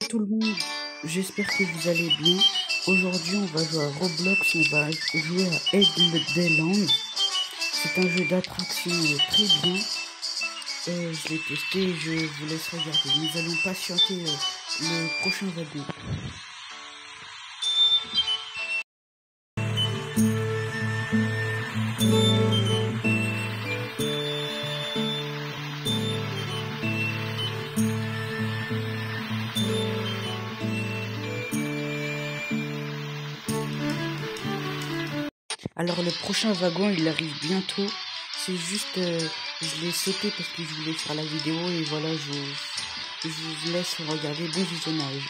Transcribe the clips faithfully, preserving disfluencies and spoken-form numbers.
tout le monde, j'espère que vous allez bien. Aujourd'hui on va jouer à Roblox, on va jouer à Egg-Land. C'est un jeu d'attraction euh, très bien. Euh, je l'ai testé, je vous laisse regarder. Nous allons patienter euh, le prochain wagon. Alors le prochain wagon il arrive bientôt. C'est juste euh, je l'ai sauté parce que je voulais faire la vidéo et voilà, je, je vous laisse regarder. Bon visionnage.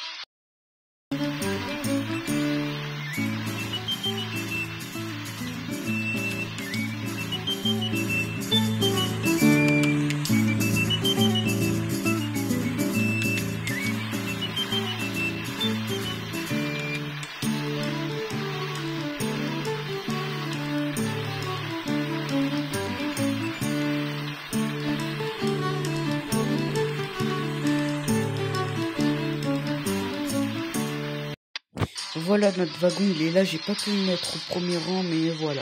Voilà, notre wagon il est là, j'ai pas pu me mettre au premier rang mais voilà.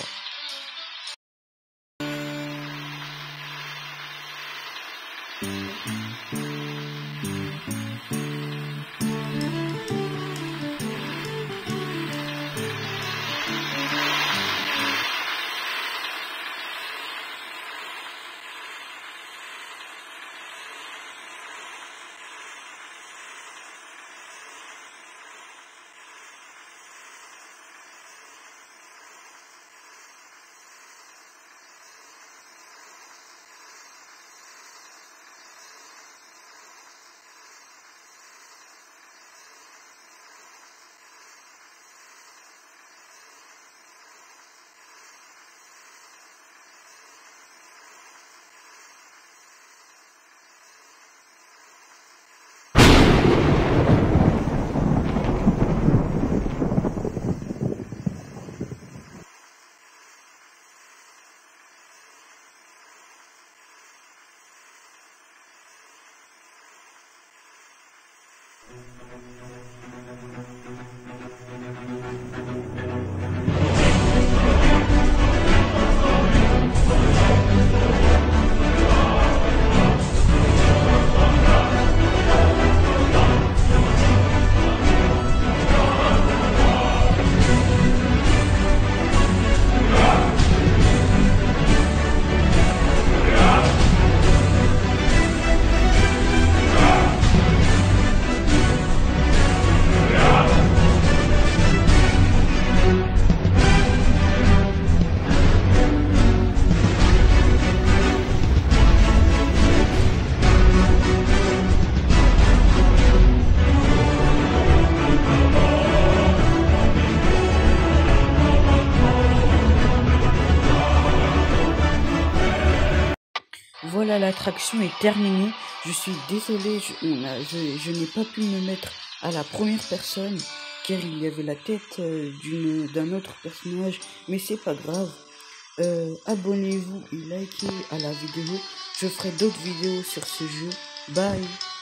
Voilà, l'attraction est terminée. Je suis désolé, je, on a, je, je n'ai pas pu me mettre à la première personne car il y avait la tête euh, d'une d'un autre personnage, mais c'est pas grave. Euh, abonnez-vous et likez à la vidéo. Je ferai d'autres vidéos sur ce jeu. Bye.